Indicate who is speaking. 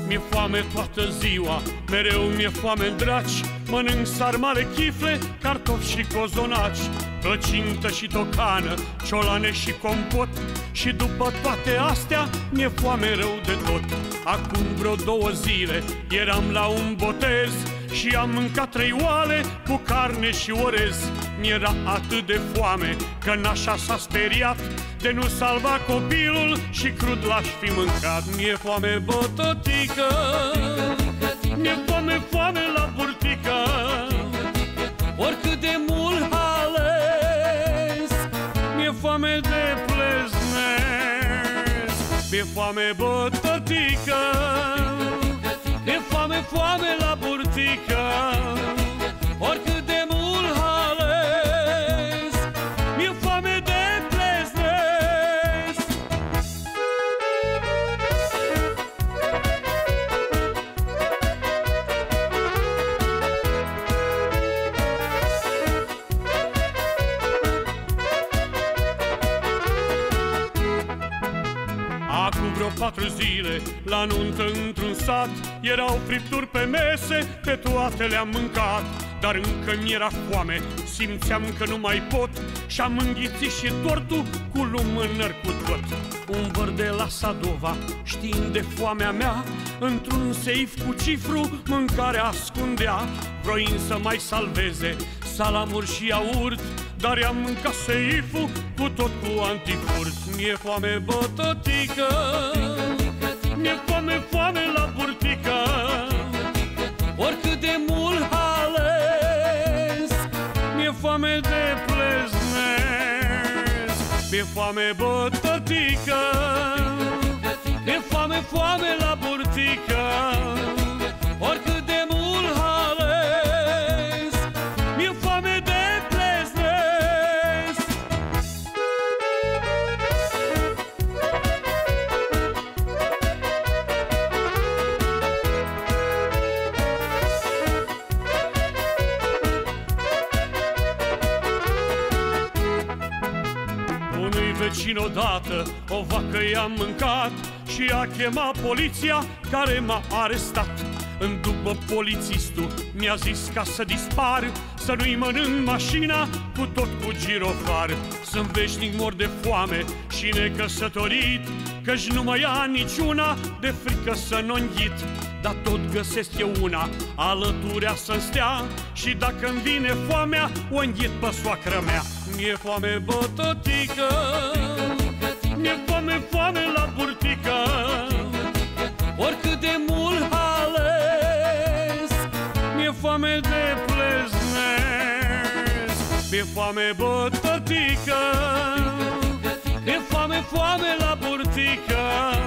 Speaker 1: Mi-e foame toată ziua, mereu mi-e foame, draci. Mănânc sarmale, chifle, cartofi și cozonaci, plăcintă și tocană, ciolane și compot. Și după toate astea mi-e foame rău de tot. Acum vreo 2 zile eram la un botez și am mâncat 3 oale cu carne și orez. Mi-era atât de foame că nașa s-a speriat de nu salva copilul și crud l-aș fi mâncat. Mi-e foame, bătătică, mi-e foame, foame la burtică, oricât de mult ales, mi-e foame de pleznesc. Mi-e foame, bătătică, mi-e foame, foame la burtică, oricât de mult ales, mi-e foame de pleznesc. Acum vreo 4 zile, la nuntă într-un sat, erau fripturi pe mese, pe toate le-am mâncat. Dar încă mi-era foame, simțeam că nu mai pot și-am înghițit și tortul cu lumânări cu tot. Un văr de la Sadova, știind de foamea mea, într-un seif cu cifru mâncarea ascundea, vroind să mai salveze salamuri și iaurt, dar i-am mâncat seiful cu tot cu antifurt. Mi-e foame, bătătică, mi-e foame, foame la burtică, oricât de mult ales, mi-e foame de pleznesc. Mi-e foame, bătătică, mi-e foame, foame la burtică, oricât de mult ales, mi-e foame de pleznesc. Unui vecin odată o vacă i-am mâncat și a chemat poliția care m-a arestat. În după polițistul mi-a zis ca să dispar, să nu-i mănânc mașina cu tot cu girofar. Sunt veșnic mor de foame și necăsătorit, căci nu mai ia niciuna de frică să n-o înghit. Dar tot găsesc eu una alăturea să-mi stea și dacă-mi vine foamea, o înghit pe soacră mea. Mi-e foame, bătătică, mi-e foame, foame la burtică, oricât de mult ales, mi-e foame de pleznesc. Mi-e foame, bătătică, mi-e foame, foame la burtică,